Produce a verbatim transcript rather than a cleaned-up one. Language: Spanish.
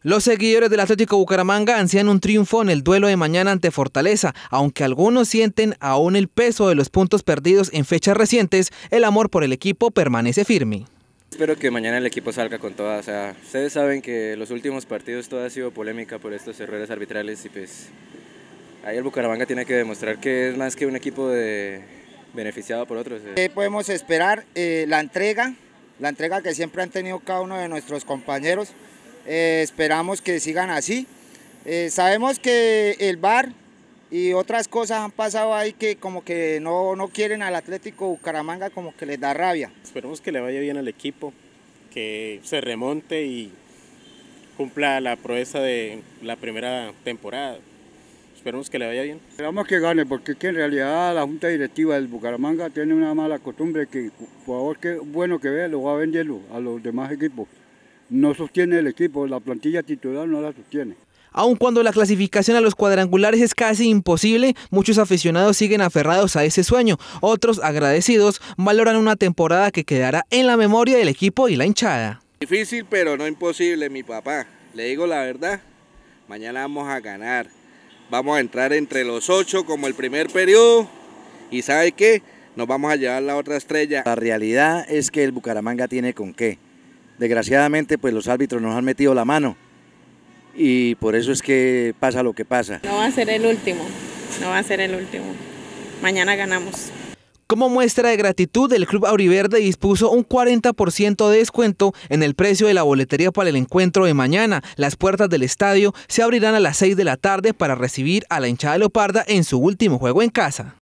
Los seguidores del Atlético Bucaramanga ansían un triunfo en el duelo de mañana ante Fortaleza, aunque algunos sienten aún el peso de los puntos perdidos en fechas recientes, el amor por el equipo permanece firme. Espero que mañana el equipo salga con toda, o sea, ustedes saben que los últimos partidos todo ha sido polémica por estos errores arbitrales y pues ahí el Bucaramanga tiene que demostrar que es más que un equipo de beneficiado por otros. ¿Qué podemos esperar? Eh, la entrega, la entrega que siempre han tenido cada uno de nuestros compañeros. Eh, esperamos que sigan así. Eh, sabemos que el V A R y otras cosas han pasado ahí que como que no, no quieren al Atlético Bucaramanga, como que les da rabia. Esperemos que le vaya bien al equipo, que se remonte y cumpla la proeza de la primera temporada. Esperemos que le vaya bien. Esperamos que gane, porque es que en realidad la Junta Directiva del Bucaramanga tiene una mala costumbre que, por favor, que bueno que vea, lo va a venderlo a los demás equipos. No sostiene el equipo, la plantilla titular no la sostiene. Aun cuando la clasificación a los cuadrangulares es casi imposible, muchos aficionados siguen aferrados a ese sueño. Otros, agradecidos, valoran una temporada que quedará en la memoria del equipo y la hinchada. Difícil, pero no imposible, mi papá. Le digo la verdad, mañana vamos a ganar. Vamos a entrar entre los ocho como el primer periodo y ¿sabe qué? Nos vamos a llevar la otra estrella. La realidad es que el Bucaramanga tiene con qué. Desgraciadamente, pues los árbitros nos han metido la mano y por eso es que pasa lo que pasa. No va a ser el último, no va a ser el último. Mañana ganamos. Como muestra de gratitud, el Club Auriverde dispuso un cuarenta por ciento de descuento en el precio de la boletería para el encuentro de mañana. Las puertas del estadio se abrirán a las seis de la tarde para recibir a la hinchada leoparda en su último juego en casa.